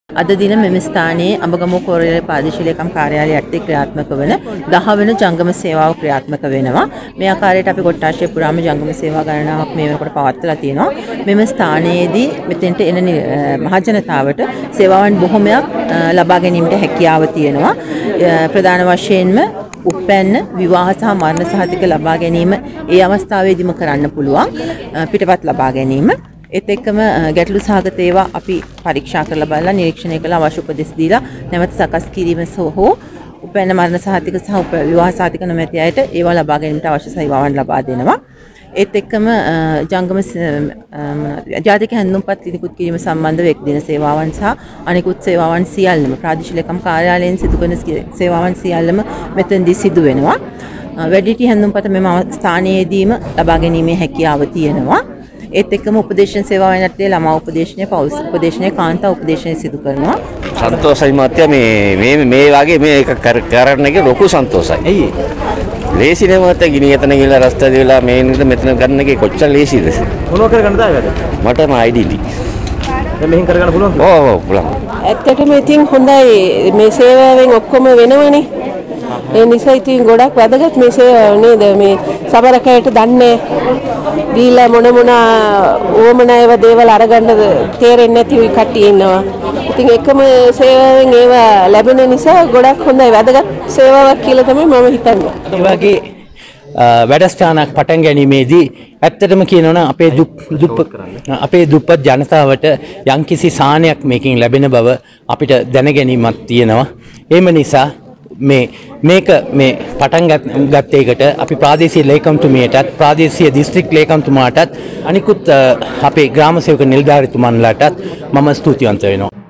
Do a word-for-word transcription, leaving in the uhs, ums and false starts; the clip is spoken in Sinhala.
අද දින මෙම ස්ථානයේ අඹගමුව කොරළේ ප්‍රාදේශීය ලේකම් කාර්යාලය යටතේ ක්‍රියාත්මක වන දහ වෙනි ජංගම සේවාව ක්‍රියාත්මක වෙනවා. මේ ආකාරයට අපි කොට්ටාශය පුරාම ජංගම සේවා ගණනාවක් මේ වෙනකොට පවත්වලා තියෙනවා. මෙම ස්ථානයේදී මෙතෙන්ට එන මහජනතාවට සේවාවන් බොහොමයක් ලබා ගැනීමට හැකියාව තියෙනවා. ප්‍රධාන වශයෙන්ම උපැන්න විවාහ සහ මරණ සහතික ලබා ගැනීම ඒ අවස්ථාවේදීම කරන්න පුළුවන්. පිටපත් ලබා ගැනීම ඒත් එක්කම ගැටලු සහගත ඒවා අපි පරීක්ෂා කරලා බලලා නිරීක්ෂණය කළ අවශ්‍ය උපදෙස් දීලා නැවත සකස් කිරීම සහ උපැන්න මරණ සහතික සහ විවාහ සහතික නොමැති අයට ඒවා ලබා ගැනීමට අවශ්‍ය සේවාවන් ලබා දෙනවා. ඒත් එක්කම ජංගම ජාතික හැඳුම්පත් නිකුත් කිරීම සම්බන්ධව එක් දින සේවාවන් සහ අනිකුත් සේවාවන් සියල්ලම ප්‍රාදේශීය ලේකම් කාර්යාලයෙන් සිදු කරන සේවාවන් සියල්ලම මෙතනදී සිදු වෙනවා. වැඩිහිටි හැඳුම්පත මෙම ස්ථානයේදීම ලබා ගැනීමේ හැකියාව තියෙනවා. ඒත් එක්කම උපදේශන සේවාවන් යටතේ ළමා උපදේශනය, පෞල් උපදේශනය, කාන්තා උපදේශනය සිදු කරනවා. සන්තෝෂයි මහත්තයා මේ මේ මේ වගේ මේ එක කරන්න එක ලොකු සන්තෝෂයි. ඇයි ඒ? ලේසි නේ මහත්තයා ගිනි එතන ගිහලා රස්තා දිවලා මේ නේද මෙතන ගන්න එක කොච්චර ලේසිද? මොනව කරගන්න දායකද? මටම අයිඩීලි. දැන් මෙහෙන් කරගන්න පුළුවන්ද? ඔව් ඔව් පුළුවන්. ඇත්තටම ඉතින් හොඳයි මේ සේවාවෙන් ඔක්කොම වෙනවනේ. ඒ නිසා ඉතින් ගොඩක් වැදගත් මේ සේවාව නේද? මේ සමරකයට දන්නේ දීලා මොන මොන ඕමනායව දේවල් අරගන්න තේරෙන්නේ නැති කට්ටිය ඉන්නවා. ඉතින් එකම සේවාවෙන් ඒවා ලැබෙන නිසා ගොඩක් හොඳයි වැදගත් සේවාවක් කියලා තමයි මම හිතන්නේ. ඒ වගේ වැඩස්ථානක් පටන් ගැනීමේදී ඇත්තටම කියනවනම් අපේ දුප්පත් අපේ දුප්පත් ජනතාවට යම්කිසි සාහනයක් මේකෙන් ලැබෙන බව අපිට දැන ගැනීමක් තියෙනවා. ඒම නිසා මේ මේක මේ පටන් ගත්ත එකට අපි ප්‍රාදේශීය ලේකම්තුමියටත් ප්‍රාදේශීය දිස්ත්‍රික් ලේකම්තුමාටත් අනිකුත් අපේ ග්‍රාම සේවක නිලධාරීතුමන්ලාටත් මම ස්තුතිවන්ත වෙනවා.